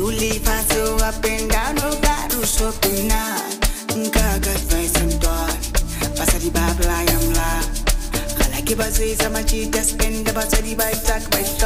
Uli paso up and down, no got to shopping now. Nkaga advice and done. Pasadi babla yam la. Kala kiba zwe za machita spend the basadi by tak by